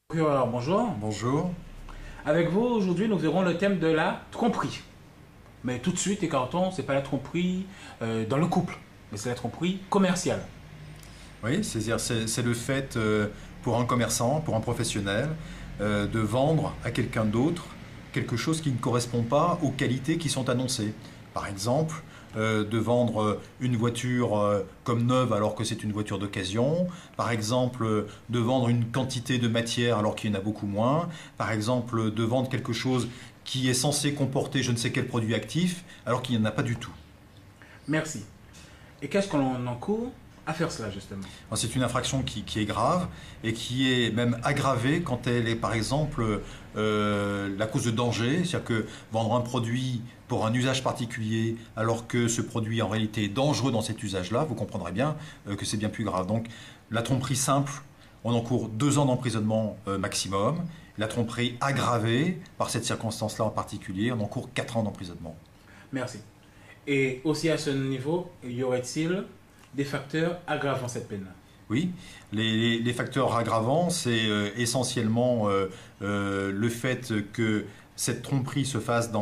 Alors, bonjour. Bonjour. Avec vous, aujourd'hui, nous verrons le thème de la tromperie. Mais tout de suite, écartons, c'est pas la tromperie dans le couple, mais c'est la tromperie commerciale. Oui, c'est le fait pour un commerçant, pour un professionnel, de vendre à quelqu'un d'autre quelque chose qui ne correspond pas aux qualités qui sont annoncées. Par exemple, de vendre une voiture comme neuve alors que c'est une voiture d'occasion. Par exemple, de vendre une quantité de matière alors qu'il y en a beaucoup moins. Par exemple, de vendre quelque chose qui est censé comporter je ne sais quel produit actif alors qu'il n'y en a pas du tout. Merci. Et qu'est-ce qu'on encourt à faire cela, justement? C'est une infraction qui est grave et qui est même aggravée quand elle est, par exemple, la cause de danger. C'est-à-dire que vendre un produit pour un usage particulier alors que ce produit en réalité est dangereux dans cet usage-là, vous comprendrez bien que c'est bien plus grave. Donc la tromperie simple, on encourt 2 ans d'emprisonnement maximum. La tromperie aggravée par cette circonstance-là en particulier, on encourt 4 ans d'emprisonnement. Merci. Et aussi à ce niveau, y aurait-il des facteurs aggravant cette peine? Oui, les facteurs aggravants, c'est essentiellement le fait que cette tromperie se fasse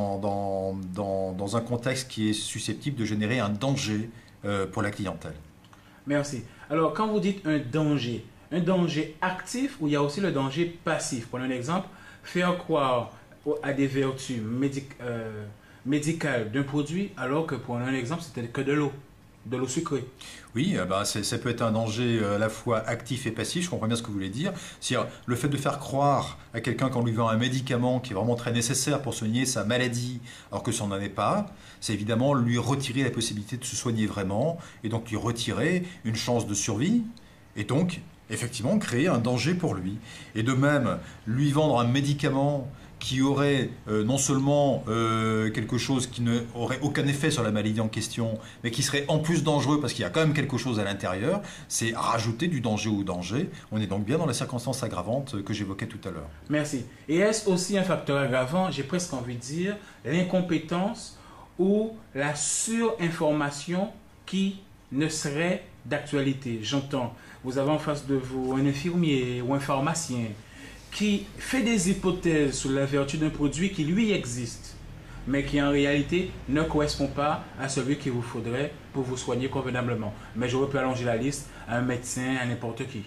dans un contexte qui est susceptible de générer un danger pour la clientèle. Merci. Alors, quand vous dites un danger actif ou il y a aussi le danger passif? Prenons un exemple, faire croire à des vertus médicales d'un produit alors que, prenons un exemple, c'était que de l'eau sucrée. Oui, ça peut être un danger à la fois actif et passif, je comprends bien ce que vous voulez dire. C'est-à-dire le fait de faire croire à quelqu'un qu'on lui vend un médicament qui est vraiment très nécessaire pour soigner sa maladie alors que ça n'en est pas, c'est évidemment lui retirer la possibilité de se soigner vraiment et donc lui retirer une chance de survie et donc effectivement créer un danger pour lui. Et de même, lui vendre un médicament qui aurait non seulement quelque chose qui n'aurait aucun effet sur la maladie en question, mais qui serait en plus dangereux parce qu'il y a quand même quelque chose à l'intérieur, c'est rajouter du danger au danger. On est donc bien dans la circonstance aggravante que j'évoquais tout à l'heure. Merci. Et est-ce aussi un facteur aggravant, j'ai presque envie de dire, l'incompétence ou la surinformation qui ne serait d'actualité? J'entends, vous avez en face de vous un infirmier ou un pharmacien qui fait des hypothèses sur la vertu d'un produit qui lui existe, mais qui en réalité ne correspond pas à celui qu'il vous faudrait pour vous soigner convenablement. Mais j'aurais pu allonger la liste à un médecin, à n'importe qui.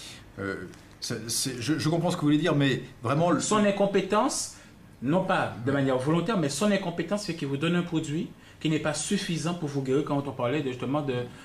Je comprends ce que vous voulez dire, mais vraiment... Son incompétence, non pas de manière volontaire, mais son incompétence fait qu'il vous donne un produit qui n'est pas suffisant pour vous guérir quand on parlait justement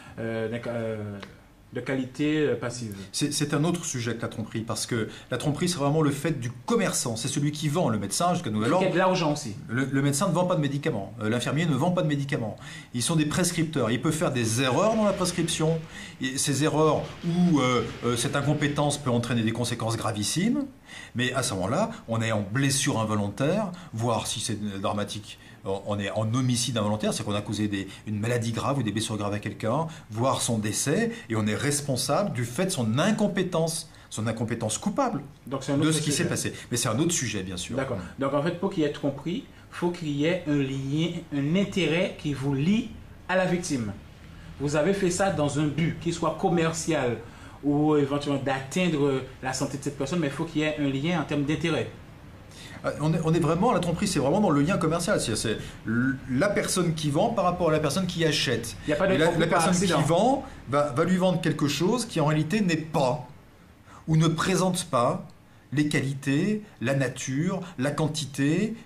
de qualité passive. C'est un autre sujet que la tromperie, parce que la tromperie, c'est vraiment le fait du commerçant. C'est celui qui vend. Le médecin, jusqu'à nouvel ordre. Il y a de l'argent aussi. Le médecin ne vend pas de médicaments. L'infirmier ne vend pas de médicaments. Ils sont des prescripteurs. Il peut faire des erreurs dans la prescription. Et ces erreurs ou cette incompétence peut entraîner des conséquences gravissimes. Mais à ce moment-là, on est en blessure involontaire, voire si c'est dramatique, on est en homicide involontaire, c'est qu'on a causé une maladie grave ou des blessures graves à quelqu'un, voire son décès, et on est responsable du fait de son incompétence coupable de ce qui s'est passé. Mais c'est un autre sujet, bien sûr. D'accord. Donc en fait, pour qu'il y ait tromperie, il faut qu'il y ait un lien, un intérêt qui vous lie à la victime. Vous avez fait ça dans un but, qu'il soit commercial ou éventuellement d'atteindre la santé de cette personne, mais il faut qu'il y ait un lien en termes d'intérêt. On est vraiment, la tromperie, c'est vraiment dans le lien commercial. C'est la personne qui vend par rapport à la personne qui achète. Il n'y a pas de la personne qui accident. vend va lui vendre quelque chose qui en réalité n'est pas ou ne présente pas les qualités, la nature, la quantité,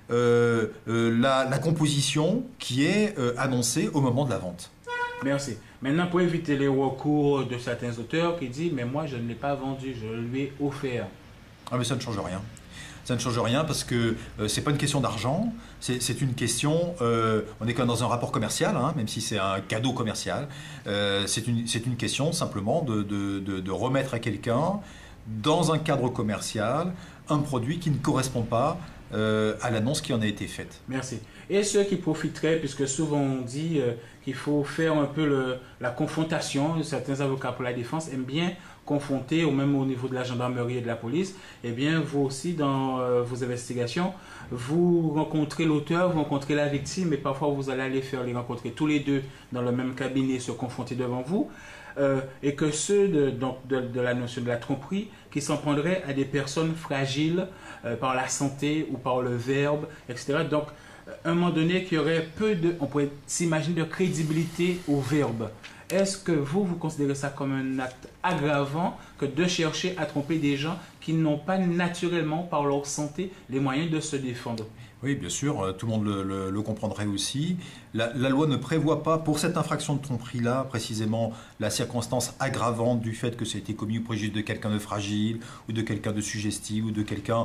la composition qui est annoncée au moment de la vente. Merci. Maintenant, pour éviter les recours de certains auteurs qui disent « mais moi, je ne l'ai pas vendu, je le lui ai offert ». Ah mais ça ne change rien. Ça ne change rien parce que c'est pas une question d'argent, c'est une question, on est quand même dans un rapport commercial, hein, même si c'est un cadeau commercial, c'est une question simplement de remettre à quelqu'un, dans un cadre commercial, un produit qui ne correspond pas à l'annonce qui en a été faite. Merci. Et ceux qui profiteraient, puisque souvent on dit qu'il faut faire un peu la confrontation, certains avocats pour la défense aiment bien confronter, ou même au niveau de la gendarmerie et de la police, eh bien vous aussi dans vos investigations, vous rencontrez l'auteur, vous rencontrez la victime, et parfois vous allez les rencontrer tous les deux dans le même cabinet, se confronter devant vous. et que ceux de la notion de la tromperie qui s'en prendraient à des personnes fragiles par la santé ou par le verbe, etc. Donc, à un moment donné, qu'il y aurait on pourrait s'imaginer de crédibilité au verbe. Est-ce que vous considérez ça comme un acte aggravant que de chercher à tromper des gens qui n'ont pas naturellement, par leur santé, les moyens de se défendre? Oui, bien sûr, tout le monde le comprendrait aussi. La loi ne prévoit pas, pour cette infraction de tromperie-là, précisément, la circonstance aggravante du fait que ça a été commis au préjudice de quelqu'un de fragile, ou de quelqu'un de suggestible, ou de quelqu'un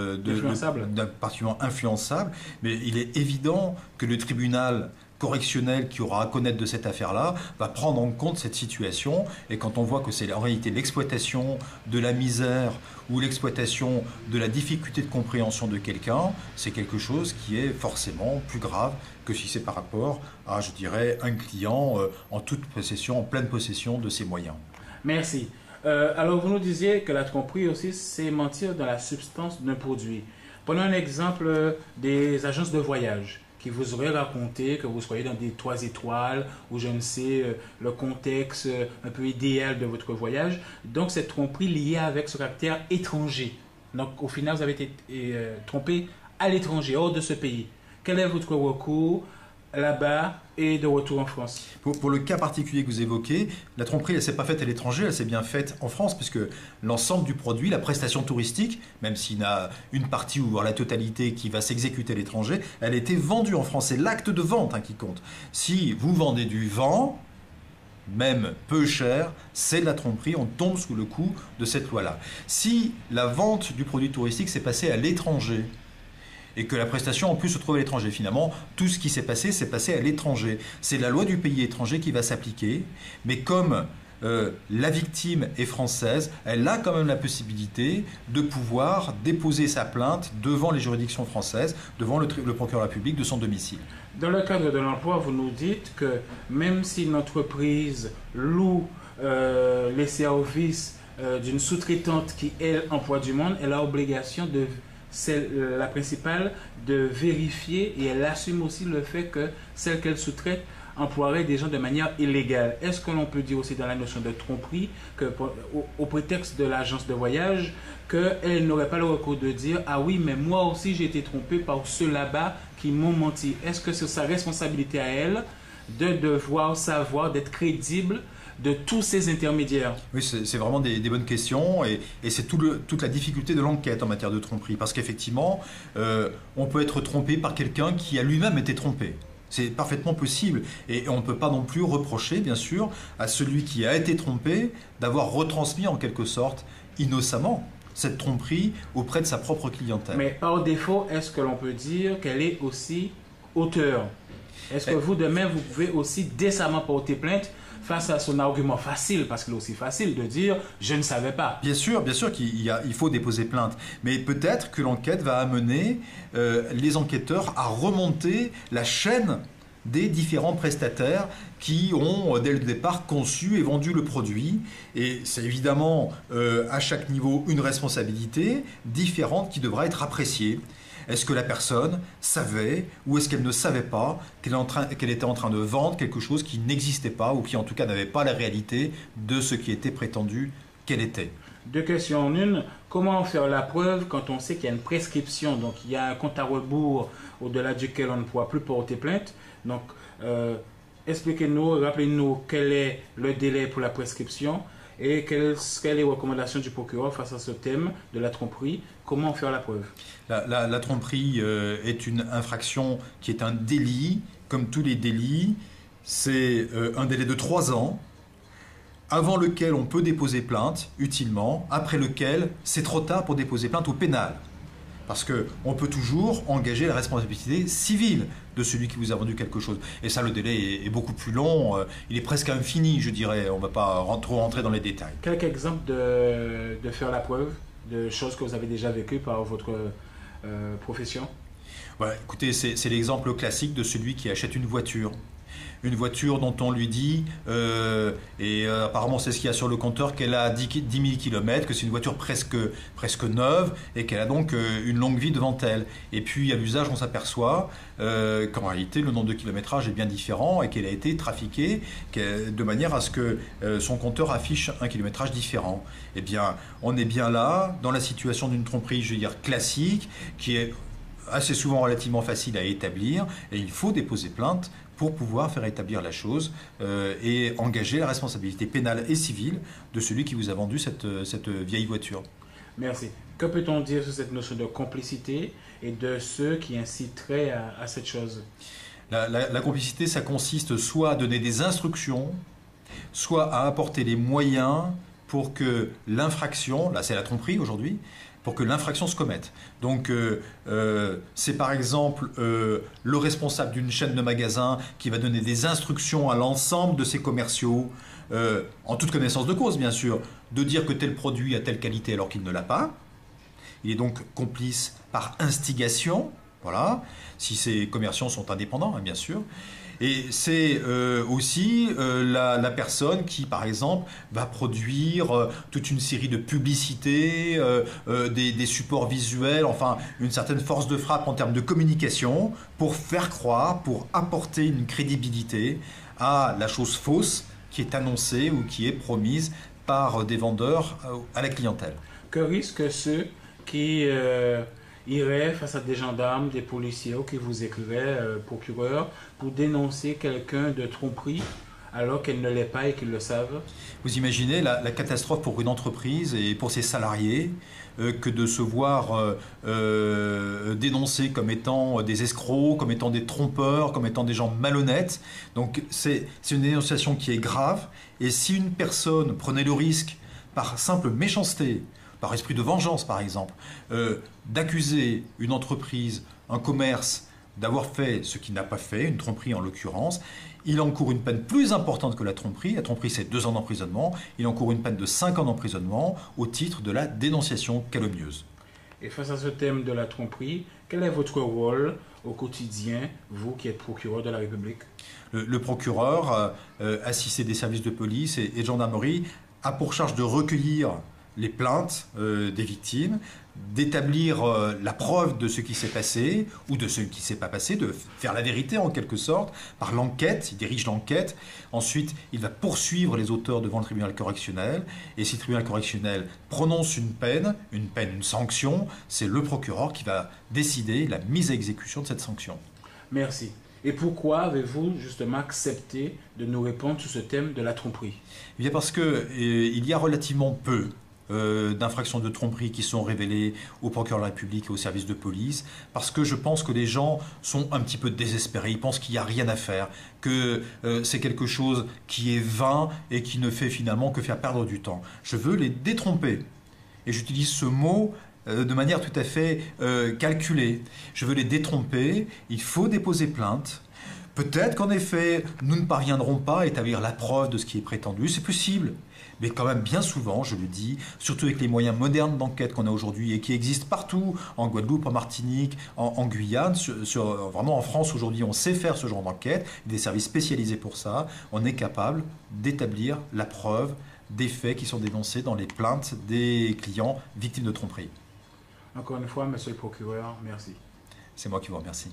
d'un particulièrement influençable. Mais il est évident que le tribunal correctionnel qui aura à connaître de cette affaire-là va prendre en compte cette situation. Et quand on voit que c'est en réalité l'exploitation de la misère ou l'exploitation de la difficulté de compréhension de quelqu'un, c'est quelque chose qui est forcément plus grave que si c'est par rapport à, je dirais, un client en toute possession, en pleine possession de ses moyens. Merci. Alors, vous nous disiez que la tromperie aussi, c'est mentir dans la substance d'un produit. Prenons un exemple des agences de voyage qui vous auraient raconté que vous soyez dans des 3 étoiles ou je ne sais, le contexte un peu idéal de votre voyage. Donc, cette tromperie liée avec ce caractère étranger. Donc, au final, vous avez été trompé à l'étranger, hors de ce pays. Quel est votre recours là-bas et de retour en France? Pour le cas particulier que vous évoquez, la tromperie, elle ne s'est pas faite à l'étranger, elle s'est bien faite en France, puisque l'ensemble du produit, la prestation touristique, même s'il y a une partie ou voire la totalité qui va s'exécuter à l'étranger, elle a été vendue en France. C'est l'acte de vente qui compte. Si vous vendez du vent, même peu cher, c'est de la tromperie, on tombe sous le coup de cette loi-là. Si la vente du produit touristique s'est passée à l'étranger, et que la prestation en plus se trouve à l'étranger. Finalement, tout ce qui s'est passé à l'étranger. C'est la loi du pays étranger qui va s'appliquer, mais comme la victime est française, elle a quand même la possibilité de pouvoir déposer sa plainte devant les juridictions françaises, devant le procureur de la République de son domicile. Dans le cadre de l'emploi, vous nous dites que même si une entreprise loue les services d'une sous-traitante qui, elle, emploie du monde, elle a obligation de... C'est la principale de vérifier et elle assume aussi le fait que celle qu'elle sous-traite emploierait des gens de manière illégale. Est-ce que l'on peut dire aussi dans la notion de tromperie que au prétexte de l'agence de voyage qu'elle n'aurait pas le recours de dire « Ah oui, mais moi aussi j'ai été trompée par ceux là-bas qui m'ont menti ». Est-ce que c'est sa responsabilité à elle de devoir savoir, d'être crédible de tous ces intermédiaires? Oui, c'est vraiment des bonnes questions et c'est toute la difficulté de l'enquête en matière de tromperie. Parce qu'effectivement, on peut être trompé par quelqu'un qui a lui-même été trompé. C'est parfaitement possible et on ne peut pas non plus reprocher, bien sûr, à celui qui a été trompé d'avoir retransmis en quelque sorte innocemment cette tromperie auprès de sa propre clientèle. Mais par défaut, est-ce que l'on peut dire qu'elle est aussi auteur? Est-ce que vous, demain, vous pouvez aussi décemment porter plainte face à son argument facile, parce qu'il est aussi facile de dire « je ne savais pas ». Bien sûr qu'il faut déposer plainte, mais peut-être que l'enquête va amener les enquêteurs à remonter la chaîne des différents prestataires qui ont, dès le départ, conçu et vendu le produit. Et c'est évidemment à chaque niveau une responsabilité différente qui devra être appréciée. Est-ce que la personne savait ou est-ce qu'elle ne savait pas qu'elle était en train de vendre quelque chose qui n'existait pas ou qui en tout cas n'avait pas la réalité de ce qui était prétendu qu'elle était? 2 questions en une. Comment faire la preuve quand on sait qu'il y a une prescription, donc il y a un compte à rebours au-delà duquel on ne pourra plus porter plainte? Donc, expliquez-nous, rappelez-nous quel est le délai pour la prescription et quelles seraient les recommandations du procureur face à ce thème de la tromperie. Comment faire la preuve? La tromperie est une infraction qui est un délit. Comme tous les délits, c'est un délai de 3 ans, avant lequel on peut déposer plainte utilement, après lequel c'est trop tard pour déposer plainte au pénal. Parce qu'on peut toujours engager la responsabilité civile de celui qui vous a vendu quelque chose. Et ça, le délai est beaucoup plus long, il est presque infini, je dirais. On ne va pas trop rentrer dans les détails. Quelques exemples de faire la preuve, de choses que vous avez déjà vécues par votre profession? Ouais, écoutez, c'est l'exemple classique de celui qui achète une voiture Une voiture dont on lui dit, apparemment c'est ce qu'il y a sur le compteur, qu'elle a 10 000 km, que c'est une voiture presque neuve et qu'elle a donc une longue vie devant elle. Et puis à l'usage, on s'aperçoit qu'en réalité le nombre de kilométrage est bien différent et qu'elle a été trafiquée de manière à ce que son compteur affiche un kilométrage différent. Eh bien, on est bien là dans la situation d'une tromperie, je veux dire, classique, qui est assez souvent relativement facile à établir, et il faut déposer plainte pour pouvoir faire établir la chose et engager la responsabilité pénale et civile de celui qui vous a vendu cette vieille voiture. Merci. Que peut-on dire sur cette notion de complicité et de ceux qui inciteraient à cette chose? La complicité, ça consiste soit à donner des instructions, soit à apporter les moyens pour que l'infraction, là c'est la tromperie aujourd'hui, pour que l'infraction se commette. Donc c'est par exemple le responsable d'une chaîne de magasins qui va donner des instructions à l'ensemble de ses commerciaux, en toute connaissance de cause bien sûr, de dire que tel produit a telle qualité alors qu'il ne l'a pas. Il est donc complice par instigation, voilà, si ces commerciants sont indépendants, hein, bien sûr. Et c'est aussi la personne qui, par exemple, va produire toute une série de publicités, des supports visuels, enfin une certaine force de frappe en termes de communication pour faire croire, pour apporter une crédibilité à la chose fausse qui est annoncée ou qui est promise par des vendeurs à la clientèle. Que risquent ceux qui iraient face à des gendarmes, des policiers ou qui vous écrivaient, procureur, pour dénoncer quelqu'un de tromperie alors qu'elle ne l'est pas et qu'ils le savent? Vous imaginez la catastrophe pour une entreprise et pour ses salariés que de se voir dénoncés comme étant des escrocs, comme étant des trompeurs, comme étant des gens malhonnêtes. Donc c'est une dénonciation qui est grave. Et si une personne prenait le risque, par simple méchanceté, par esprit de vengeance par exemple, d'accuser une entreprise, un commerce, d'avoir fait ce qu'il n'a pas fait, une tromperie en l'occurrence, il encourt une peine plus importante que la tromperie. La tromperie, c'est 2 ans d'emprisonnement. Il encourt une peine de 5 ans d'emprisonnement au titre de la dénonciation calomnieuse. Et face à ce thème de la tromperie, quel est votre rôle au quotidien, vous qui êtes procureur de la République? Le procureur, assisté des services de police et de gendarmerie, a pour charge de recueillir les plaintes des victimes, d'établir la preuve de ce qui s'est passé ou de ce qui ne s'est pas passé, de faire la vérité en quelque sorte, par l'enquête. Il dirige l'enquête. Ensuite, il va poursuivre les auteurs devant le tribunal correctionnel. Et si le tribunal correctionnel prononce une peine, une sanction, c'est le procureur qui va décider la mise à exécution de cette sanction. Merci. Et pourquoi avez-vous justement accepté de nous répondre sur ce thème de la tromperie? Eh bien parce qu'il y a relativement peu d'infractions de tromperie qui sont révélées au procureur de la République et au service de police, parce que je pense que les gens sont un petit peu désespérés, ils pensent qu'il n'y a rien à faire, que c'est quelque chose qui est vain et qui ne fait finalement que faire perdre du temps. Je veux les détromper, et j'utilise ce mot de manière tout à fait calculée. Je veux les détromper, il faut déposer plainte. Peut-être qu'en effet, nous ne parviendrons pas à établir la preuve de ce qui est prétendu, c'est possible. Mais quand même, bien souvent, je le dis, surtout avec les moyens modernes d'enquête qu'on a aujourd'hui et qui existent partout, en Guadeloupe, en Martinique, en Guyane, vraiment en France aujourd'hui, on sait faire ce genre d'enquête, des services spécialisés pour ça, on est capable d'établir la preuve des faits qui sont dénoncés dans les plaintes des clients victimes de tromperie. Encore une fois, monsieur le procureur, merci. C'est moi qui vous remercie.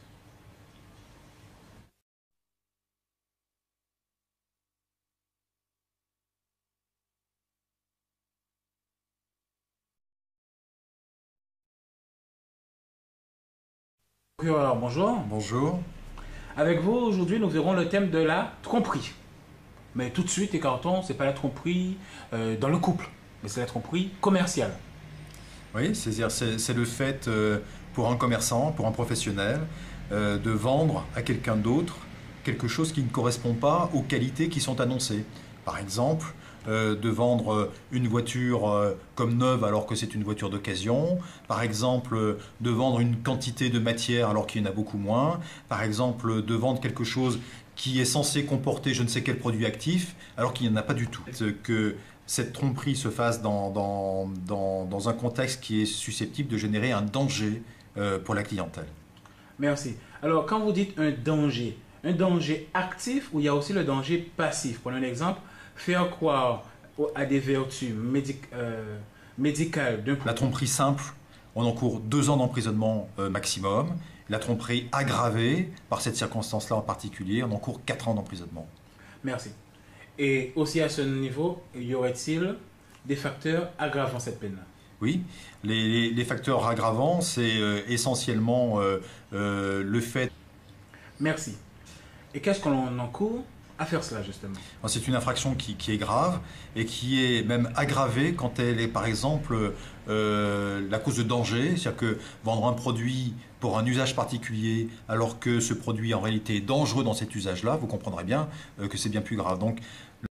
Procureur, bonjour. Bonjour. Avec vous, aujourd'hui, nous verrons le thème de la tromperie. Mais tout de suite, écartons, ce n'est pas la tromperie dans le couple, mais c'est la tromperie commerciale. Oui, c'est le fait pour un commerçant, pour un professionnel, de vendre à quelqu'un d'autre quelque chose qui ne correspond pas aux qualités qui sont annoncées. Par exemple, de vendre une voiture comme neuve alors que c'est une voiture d'occasion, par exemple de vendre une quantité de matière alors qu'il y en a beaucoup moins, par exemple de vendre quelque chose qui est censé comporter je ne sais quel produit actif alors qu'il n'y en a pas du tout. Que cette tromperie se fasse dans un contexte qui est susceptible de générer un danger pour la clientèle. Merci. Alors, quand vous dites un un danger actif ou il y a aussi le danger passif. Prenons un exemple, faire croire à des vertus médicales d'un La produit. tromperie simple, on encourt 2 ans d'emprisonnement maximum. La tromperie aggravée, par cette circonstance-là en particulier, on encourt 4 ans d'emprisonnement. Merci. Et aussi à ce niveau, y aurait-il des facteurs aggravant cette peine-là? Oui, les facteurs aggravants, c'est essentiellement le fait. Merci. Et qu'est-ce qu'on encourt à faire cela, justement? C'est une infraction qui est grave et qui est même aggravée quand elle est, par exemple, la cause de danger. C'est-à-dire que vendre un produit pour un usage particulier alors que ce produit en réalité est dangereux dans cet usage-là, vous comprendrez bien que c'est bien plus grave. Donc,